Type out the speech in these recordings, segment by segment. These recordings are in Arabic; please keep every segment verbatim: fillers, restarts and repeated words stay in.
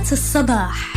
إذاعة الصباح.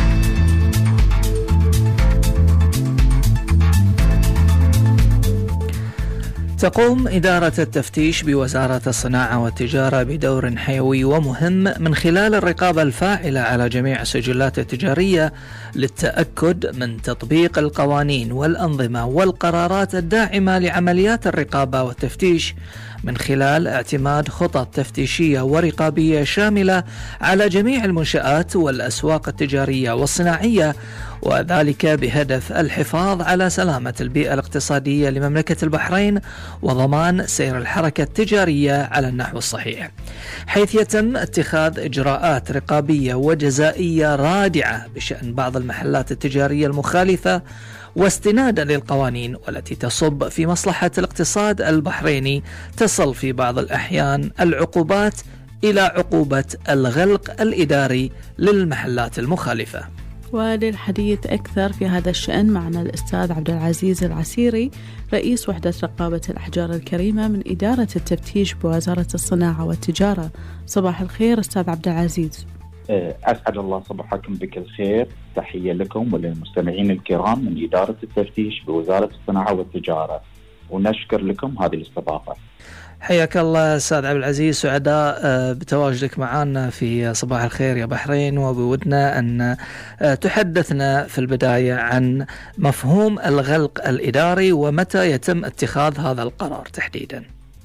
تقوم إدارة التفتيش بوزارة الصناعة والتجارة بدور حيوي ومهم من خلال الرقابة الفاعلة على جميع السجلات التجارية للتأكد من تطبيق القوانين والأنظمة والقرارات الداعمة لعمليات الرقابة والتفتيش، من خلال اعتماد خطط تفتيشية ورقابية شاملة على جميع المنشآت والأسواق التجارية والصناعية، وذلك بهدف الحفاظ على سلامة البيئة الاقتصادية لمملكة البحرين وضمان سير الحركة التجارية على النحو الصحيح، حيث يتم اتخاذ إجراءات رقابية وجزائية رادعة بشأن بعض المحلات التجارية المخالفة، واستنادا للقوانين والتي تصب في مصلحة الاقتصاد البحريني تصل في بعض الأحيان العقوبات إلى عقوبة الغلق الإداري للمحلات المخالفة. وللحديث أكثر في هذا الشأن معنا الأستاذ عبد العزيز العسيري، رئيس وحدة رقابة الأحجار الكريمة من إدارة التفتيش بوزارة الصناعة والتجارة. صباح الخير أستاذ عبد العزيز. أسعد الله صباحكم بكل خير، تحية لكم وللمستمعين الكرام من إدارة التفتيش بوزارة الصناعة والتجارة، ونشكر لكم هذه الاستضافة. حياك الله أستاذ عبد العزيز، سعداء بتواجدك معنا في صباح الخير يا بحرين، وبودنا أن تحدثنا في البداية عن مفهوم الغلق الإداري ومتى يتم اتخاذ هذا القرار تحديدا.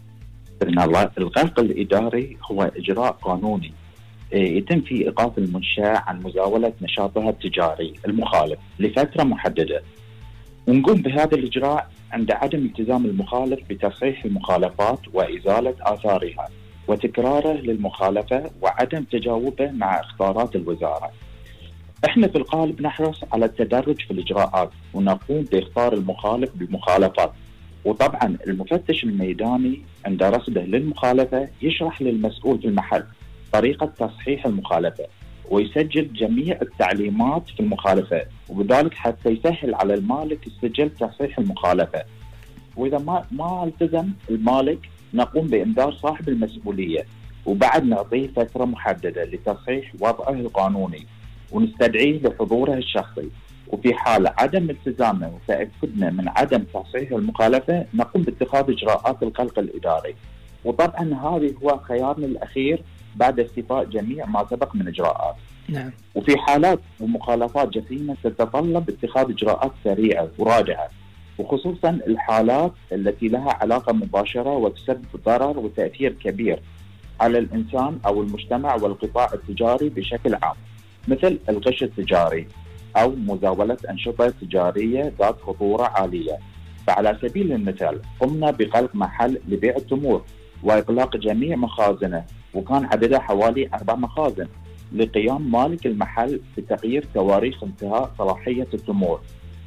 الغلق الإداري هو إجراء قانوني يتم فيه إيقاف المنشأة عن مزاولة نشاطها التجاري المخالف لفترة محددة، ونقوم بهذا الإجراء عند عدم التزام المخالف بتصحيح المخالفات وإزالة آثارها وتكراره للمخالفة وعدم تجاوبه مع اختيارات الوزارة. احنا في الغالب نحرص على التدرج في الإجراءات ونقوم باختار المخالف بالمخالفات، وطبعا المفتش الميداني عند رصده للمخالفة يشرح للمسؤول في المحل طريقة تصحيح المخالفة ويسجل جميع التعليمات في المخالفة، وبذلك حتى يسهل على المالك السجل تصحيح المخالفة. وإذا ما ما التزم المالك نقوم بإنذار صاحب المسؤولية، وبعد نعطيه فترة محددة لتصحيح وضعه القانوني ونستدعيه لحضوره الشخصي، وفي حال عدم التزامه وتأكدنا من عدم تصحيح المخالفة نقوم باتخاذ إجراءات الغلق الإداري. وطبعا هذا هو خيارنا الأخير بعد استيفاء جميع ما سبق من إجراءات. نعم. وفي حالات ومخالفات جسيمة تتطلب اتخاذ إجراءات سريعة وراجعة، وخصوصا الحالات التي لها علاقة مباشرة وتسبب ضرر وتأثير كبير على الإنسان أو المجتمع والقطاع التجاري بشكل عام، مثل الغش التجاري أو مزاولة أنشطة تجارية ذات خطورة عالية. فعلى سبيل المثال قمنا بغلق محل لبيع التمور وإغلاق جميع مخازنه، وكان عددها حوالي أربع مخازن، لقيام مالك المحل بتغيير تواريخ انتهاء صلاحية التمور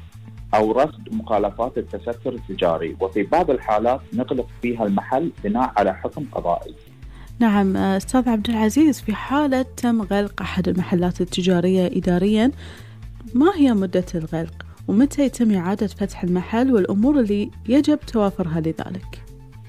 أو رصد مخالفات التستر التجاري، وفي بعض الحالات نغلق فيها المحل بناء على حكم قضائي. نعم أستاذ عبد العزيز، في حالة تم غلق أحد المحلات التجارية إداريا، ما هي مدة الغلق ومتى يتم إعادة فتح المحل والأمور اللي يجب توافرها لذلك؟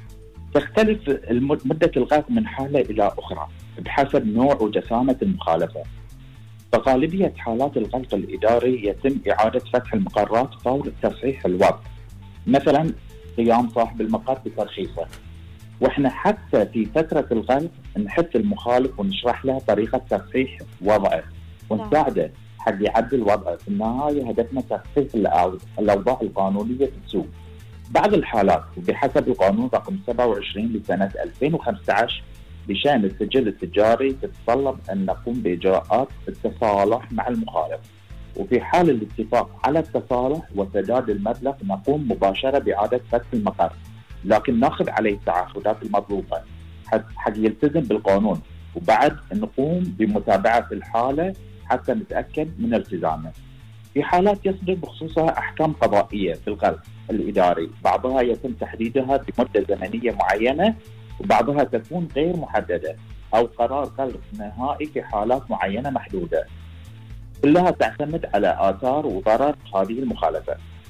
تختلف مدة الغلق من حالة إلى أخرى بحسب نوع وجسامة المخالفة. فغالبية حالات الغلق الإداري يتم إعادة فتح المقرات فور تصحيح الوضع، مثلا قيام صاحب المقر بترخيصه. وإحنا حتى في فترة الغلق نحث المخالف ونشرح له طريقة تصحيح وضعه ونساعده حق يعدل وضعه. في النهاية هدفنا تصحيح الأوضاع القانونية في السوق. بعض الحالات وبحسب القانون رقم سبعة وعشرين لسنة ألفين وخمسة عشر بشأن السجل التجاري تتطلب أن نقوم بإجراءات التصالح مع المخالف، وفي حال الاتفاق على التصالح وسداد المبلغ نقوم مباشرة بإعادة فتح المقر، لكن ناخذ عليه التعهدات المطلوبة حق يلتزم بالقانون، وبعد نقوم بمتابعة الحالة حتى نتأكد من التزامه. في حالات يصدر بخصوصها أحكام قضائية في الغلق الإداري، بعضها يتم تحديدها بمدة زمنية معينة وبعضها تكون غير محددة، أو قرار غلق نهائي في حالات معينة محدودة، كلها تعتمد على آثار وضرر هذه المخالفة.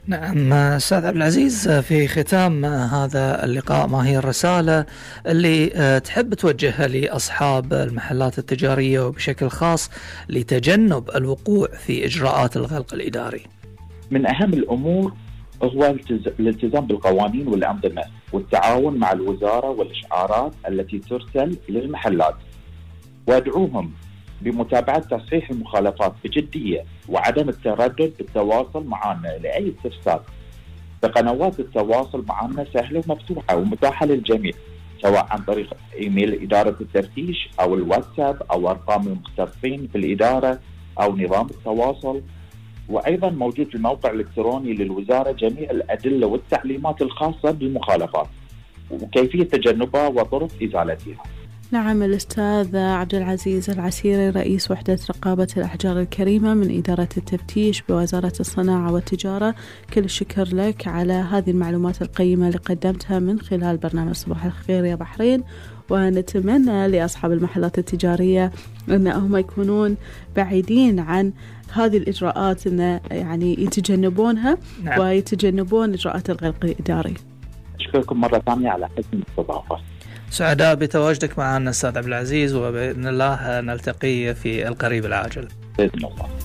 نعم أستاذ عبد العزيز، في ختام هذا اللقاء ما هي الرسالة اللي تحب توجهها لأصحاب المحلات التجارية وبشكل خاص لتجنب الوقوع في إجراءات الغلق الإداري؟ من أهم الأمور هو الالتزام بالقوانين والأنظمة والتعاون مع الوزارة والإشعارات التي ترسل للمحلات، وأدعوهم بمتابعة تصحيح المخالفات بجدية وعدم التردد بالتواصل معنا لأي استفسار. فقنوات التواصل معنا سهلة ومفتوحة ومتاحة للجميع، سواء عن طريق إيميل إدارة التفتيش أو الواتساب أو أرقام المختصين في الإدارة أو نظام التواصل. وأيضا موجود في الموقع الإلكتروني للوزارة جميع الأدلة والتعليمات الخاصة بالمخالفات وكيفية تجنبها وطرق إزالتها. نعم، الأستاذ عبد العزيز العسيري رئيس وحدة رقابة الأحجار الكريمة من إدارة التفتيش بوزارة الصناعة والتجارة، كل الشكر لك على هذه المعلومات القيمة اللي قدمتها من خلال برنامج صباح الخير يا بحرين. ونتمنى لأصحاب المحلات التجارية أنهم يكونون بعيدين عن هذه الإجراءات، أن يعني يتجنبونها. نعم. ويتجنبون إجراءات الغلق الإداري. أشكركم مرة ثانية على حسن الاستضافة. سعداء بتواجدك معنا أستاذ عبد العزيز، وبإذن الله نلتقي في القريب العاجل. بإذن الله.